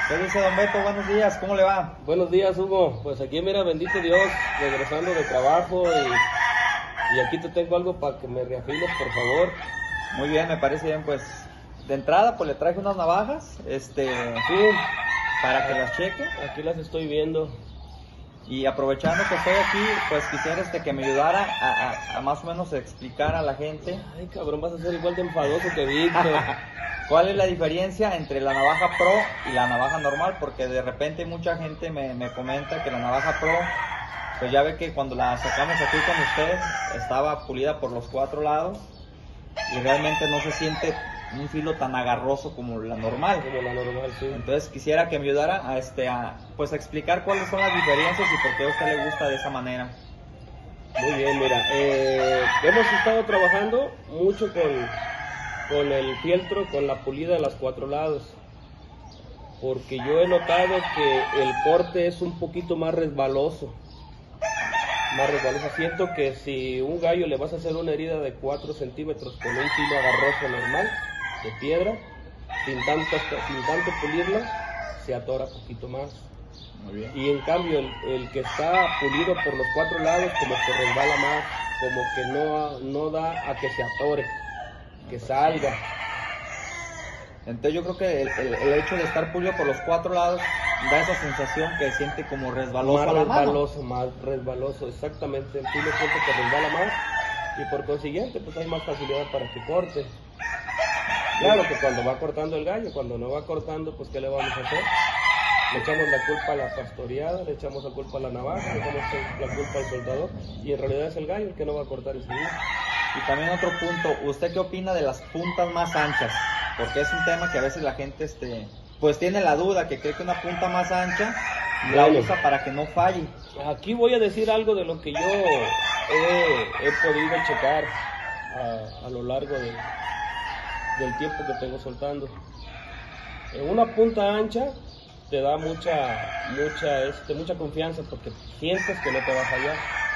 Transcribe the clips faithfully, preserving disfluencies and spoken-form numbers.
¿Qué dice don Beto? Buenos días, ¿cómo le va? Buenos días, Hugo. Pues aquí, mira, bendito Dios, regresando de trabajo y, y aquí te tengo algo para que me reafiles, por favor. Muy bien, me parece bien, pues de entrada pues le traje unas navajas, este, Sí, para que las cheque. aquí las estoy viendo. Y aprovechando que estoy aquí, pues quisiera este, que me ayudara a, a, a más o menos explicar a la gente Ay, cabrón, vas a ser igual de enfadoso que Víctor. cuál es la diferencia entre la navaja Pro y la navaja normal, porque de repente mucha gente me, me comenta que la navaja Pro, pues ya ve que cuando la sacamos aquí con usted, estaba pulida por los cuatro lados y realmente no se siente un filo tan agarroso como la normal. Como la normal, sí. Entonces quisiera que me ayudara a, este, a, pues a explicar cuáles son las diferencias y por qué a usted le gusta de esa manera. Muy bien, mira, eh, hemos estado trabajando mucho con, con el fieltro, con la pulida de los cuatro lados, porque yo he notado que el corte es un poquito más resbaloso, más resbaloso. Siento que si un gallo le vas a hacer una herida de cuatro centímetros con un filo agarroso normal, de piedra, sin tanto, sin tanto pulirla, se atora un poquito más. Muy bien. Y en cambio el, el que está pulido por los cuatro lados como que resbala más, como que no, no da a que se atore, que salga. Entonces yo creo que el, el, el hecho de estar pulido por los cuatro lados da esa sensación que siente como resbaloso Más a la mano. resbaloso, más resbaloso, exactamente. El filo siente que resbala más y por consiguiente pues hay más facilidad para que corte. Claro que cuando va cortando el gallo, cuando no va cortando, pues ¿qué le vamos a hacer? Le echamos la culpa a la pastoreada, le echamos la culpa a la navaja, le echamos la culpa al soldador y en realidad es el gallo el que no va a cortar ese día. Y también otro punto, ¿usted qué opina de las puntas más anchas? Porque es un tema que a veces la gente este, pues tiene la duda, que cree que una punta más ancha la Bueno. usa para que no falle. Aquí voy a decir algo de lo que yo he, he podido checar a, a lo largo de, del tiempo que tengo soltando. En una punta ancha te da mucha, mucha, este, mucha confianza porque sientes que no te va a fallar.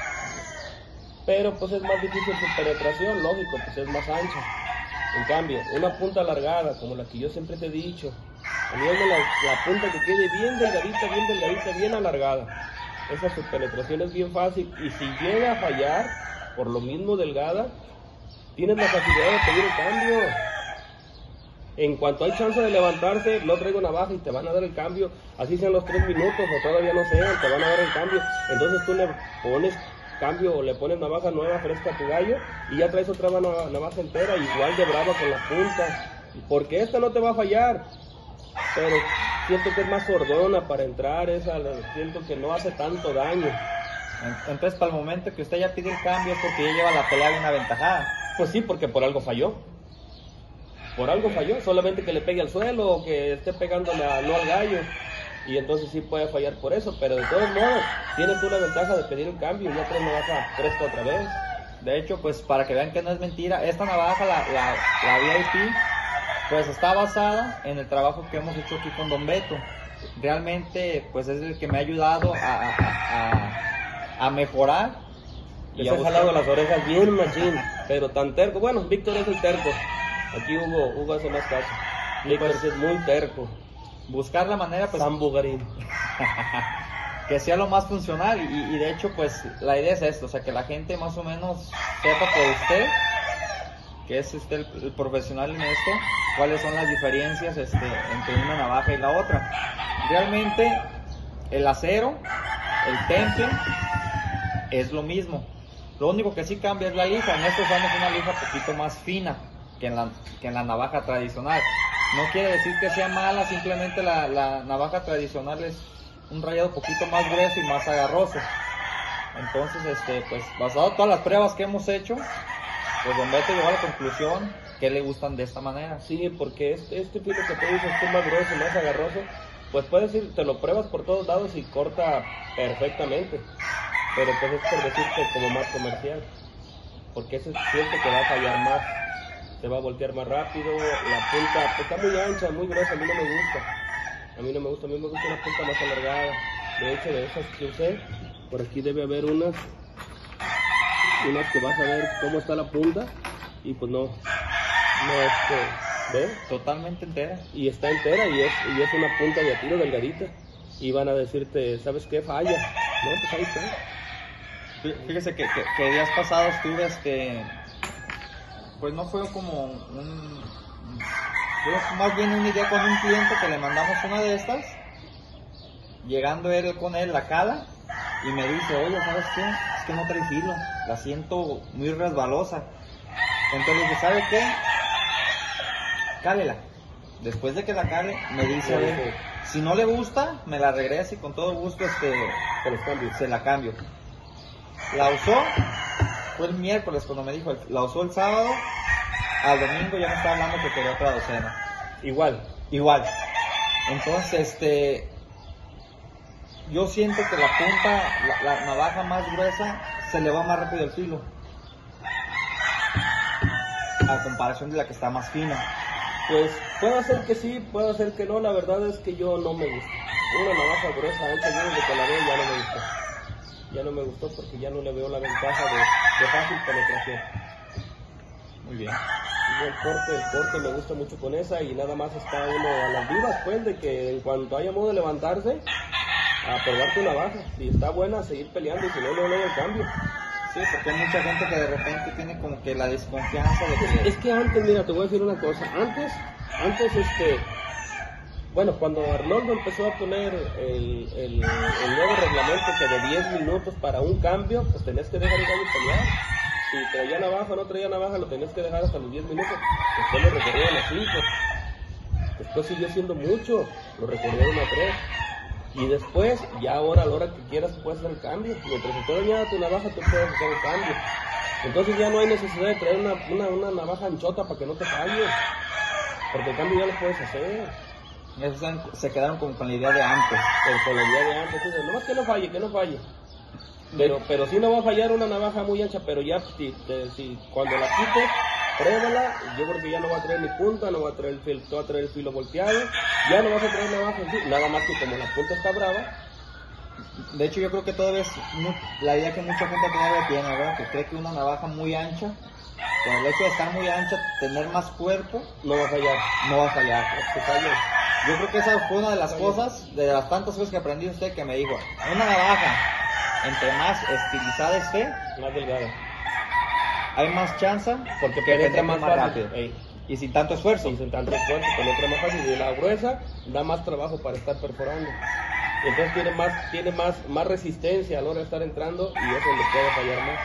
Pero pues es más difícil su penetración, lógico, pues es más ancha. En cambio, una punta alargada, como la que yo siempre te he dicho, poniendo la, la punta que quede bien delgadita, bien delgadita, bien alargada. Esa su penetración es bien fácil y si llega a fallar, por lo mismo delgada, tienes la facilidad de pedir el cambio. En cuanto hay chance de levantarse, no traigo navaja y te van a dar el cambio, así sean los tres minutos o todavía no sean, te van a dar el cambio. Entonces tú le pones cambio o le pones navaja nueva fresca a tu gallo y ya traes otra navaja entera, igual de brava con la punta, porque esta no te va a fallar, pero siento que es más sordona para entrar, esa siento que no hace tanto daño. Entonces para el momento que usted ya pide el cambio es porque ya lleva la pelea bien aventajada. Pues sí, porque por algo falló. Por algo falló, solamente que le pegue al suelo o que esté pegándole a, no al gallo. Y entonces sí puede fallar por eso, pero de todos modos, tienes tú la ventaja de pedir el cambio y ya traes navaja fresca otra vez. De hecho, pues para que vean que no es mentira, esta navaja, la, la, la V I P, pues está basada en el trabajo que hemos hecho aquí con don Beto. Realmente, pues es el que me ha ayudado a, a, a, a mejorar. Les he jalado las orejas bien machín, pero tan terco. Bueno, Víctor es el terco. Aquí Hugo, Hugo hace más caso. Víctor pues, es muy terco. Buscar la manera, pues, San Bugarín. que sea lo más funcional y, y de hecho, pues, la idea es esto, o sea, que la gente más o menos sepa por usted, que es este el, el profesional en esto, cuáles son las diferencias este, entre una navaja y la otra. Realmente, el acero, el temple, es lo mismo. Lo único que sí cambia es la lija. En esto usamos una lija un poquito más fina que en la, que en la navaja tradicional. No quiere decir que sea mala, simplemente la, la navaja tradicional es un rayado un poquito más grueso y más agarroso. Entonces, este, pues, basado en todas las pruebas que hemos hecho, pues don Beto llegó a la conclusión que le gustan de esta manera. Sí, porque este, este filo que te dices tú más grueso, más agarroso, pues puedes ir, te lo pruebas por todos lados y corta perfectamente. Pero pues es por decirte como más comercial, porque ese siento que va a fallar más, se va a voltear más rápido, la punta pues, está muy ancha, muy gruesa, a mí no me gusta, a mí no me gusta, a mí me gusta una punta más alargada. De hecho, de esas que usé, por aquí debe haber unas, unas que vas a ver cómo está la punta, y pues no, no este, ¿Ve? Totalmente entera. Y está entera y es, y es una punta de a tiro delgadita. Y van a decirte, ¿sabes qué? Falla. No, pues ahí está. Fíjese que, que, que días pasados tuve este, pues no fue como un, fue más bien una idea con un cliente que le mandamos una de estas, llegando él con él la cala y me dice, oye, ¿sabes qué? Es que no trae filo, la siento muy resbalosa. Entonces le dije, ¿sabe qué? Cálela. Después de que la cale, me dice, a ver, si no le gusta, me la regresa y con todo gusto este, Se los cambio. se la cambio. La usó, fue el miércoles cuando me dijo, la usó el sábado, al domingo ya me estaba hablando que quería otra docena. Igual. Igual. Entonces, este, yo siento que la punta, la, la navaja más gruesa, se le va más rápido el filo. A comparación de la que está más fina. Pues puede ser que sí, puede ser que no, la verdad es que yo no me gusta. Una navaja gruesa, ancha, yo desde que la veo ya no me gustó. Ya no me gustó porque ya no le veo la ventaja de, de fácil penetración. Muy bien. Y el corte, el corte me gusta mucho con esa y nada más está uno a las vivas, pues, de que en cuanto haya modo de levantarse, a probar tu navaja. Si está buena, seguir peleando y si no, luego el cambio. Sí, porque hay mucha gente que de repente tiene como que la desconfianza de que... Es que antes, mira, te voy a decir una cosa. Antes, antes, este... Bueno, cuando Arnoldo empezó a poner el, el, el nuevo reglamento que de diez minutos para un cambio, pues tenías que dejar el gallo pelear. Si traía navaja o no traía navaja, lo tenías que dejar hasta los diez minutos. Después lo recorrieron a cinco. Después siguió siendo mucho, lo recorrieron a tres. Y después, ya ahora a la hora que quieras, tú puedes hacer el cambio. Mientras esté dañada tu navaja, tú puedes hacer el cambio. Entonces ya no hay necesidad de traer una, una, una navaja anchota para que no te falle. Porque el cambio ya lo puedes hacer. Esos se quedaron como con la idea de antes. Pero con la idea de antes, entonces, nomás que no falle, que no falle. Pero, pero sí no va a fallar una navaja muy ancha, pero ya si, te, si cuando la quites, pruébala. Yo creo que ya no va a traer ni punta, no va a traer el filo, va a traer el filo volteado. Ya no vas a traer navaja en sí, nada más que como la punta está brava. De hecho, yo creo que todavía es muy, la idea que mucha gente todavía tiene, ¿verdad? Que cree que una navaja muy ancha, con el hecho de estar muy ancha, tener más cuerpo, No va a fallar. no va a fallar. Que falle. Yo creo que esa fue una de las cosas, de las tantas cosas que aprendí de usted, que me dijo, una navaja, entre más estilizada esté, Más delgada. hay más chance Porque que penetra penetre más más fácil. rápido. Ey. Y sin tanto esfuerzo. Y sin tanto esfuerzo, penetra más fácil. Y la gruesa da más trabajo para estar perforando. Y entonces tiene más, tiene más, más resistencia a la hora de estar entrando y eso le puede fallar más.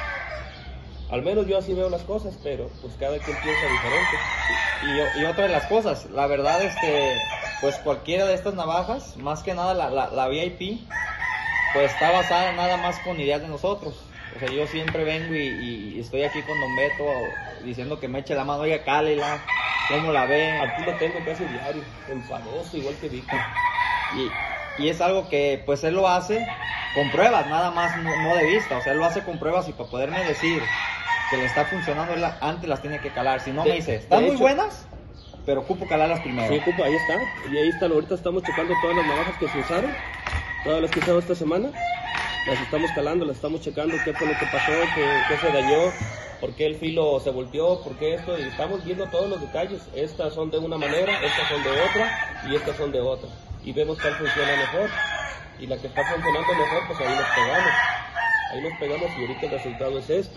Al menos yo así veo las cosas, pero pues cada quien piensa diferente. Y, y otra de las cosas, la verdad, este, pues cualquiera de estas navajas, más que nada la, la, la V I P, pues está basada nada más con ideas de nosotros. O sea, yo siempre vengo y, y estoy aquí con Don Beto diciendo que me eche la mano, oiga, cálela, ¿cómo la ve? Aquí lo tengo casi diario, enfadoso, igual que Vicky. Y, y es algo que pues él lo hace con pruebas, nada más, no, no de vista. O sea, él lo hace con pruebas y para poderme decir que le está funcionando, él antes las tiene que calar. Si no, De- me dice, están de muy hecho- buenas, pero ocupo calarlas primero. Sí, compa, ahí está. Y ahí está, ahorita estamos checando todas las navajas que se usaron, todas las que usaron esta semana. Las estamos calando, las estamos checando qué fue lo que pasó, qué, qué se dañó, por qué el filo se volteó, por qué esto, y estamos viendo todos los detalles. Estas son de una manera, estas son de otra, y estas son de otra. Y vemos cuál funciona mejor. Y la que está funcionando mejor, pues ahí nos pegamos. Ahí nos pegamos y ahorita el resultado es esta.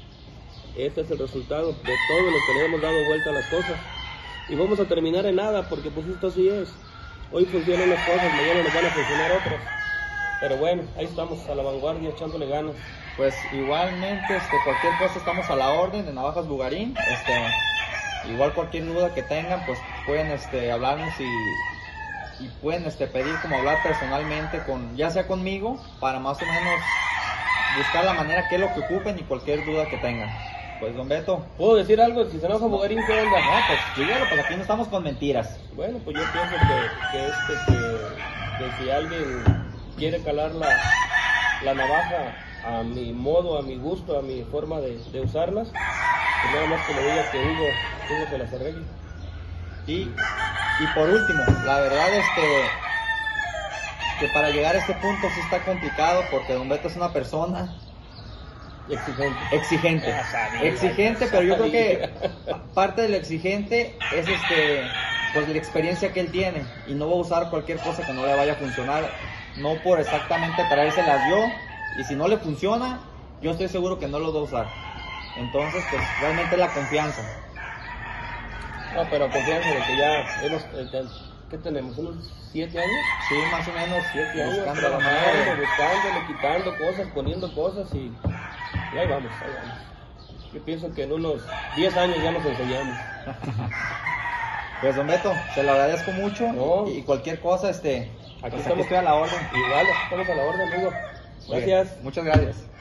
Este es el resultado de todo lo que le hemos dado vuelta a las cosas. Y vamos a terminar en nada, porque pues esto así es. Hoy funcionan unas cosas, mañana nos van a funcionar otras. Pero bueno, ahí estamos a la vanguardia, echándole ganas. Pues igualmente, este, cualquier cosa estamos a la orden de Navajas Bugarín. Este, igual cualquier duda que tengan, pues pueden este, hablarnos y, y pueden este, pedir como hablar personalmente, con, ya sea conmigo, para más o menos buscar la manera que es lo que ocupen y cualquier duda que tengan. Pues Don Beto, ¿Puedo decir algo? Si se enoja Bugarín, ¿qué onda? no, pues dígalo, pues aquí no estamos con mentiras. Bueno, pues yo pienso que, que, este, que, que si alguien quiere calar la, la navaja a mi modo, a mi gusto, a mi forma de, de usarlas, pues nada más que me diga que Hugo, Hugo se las arregle. Y, y por último, la verdad este que para llegar a este punto sí está complicado, porque Don Beto es una persona Exigente. Exigente. Ya sabía, Exigente, ya pero yo creo sabía. que parte de lo exigente es este pues la experiencia que él tiene y no va a usar cualquier cosa que no le vaya a funcionar, no por exactamente traérselas yo, y si no le funciona, yo estoy seguro que no lo va a usar. Entonces, pues realmente la confianza. No, pero confianza de que ya hemos, eh, ¿qué tenemos? ¿Unos siete años? Sí, más o menos, Siete años buscando la trabajando, manera de- buscándole, quitando cosas, poniendo cosas y, y ahí vamos, ahí vamos. Yo pienso que en unos diez años ya nos enseñamos. Pues don Beto, se lo agradezco mucho, No. y cualquier cosa, este, Aquí pues, estamos. estoy a la orden. Igual, estamos a la orden, amigo. Muy bien, Gracias. muchas gracias.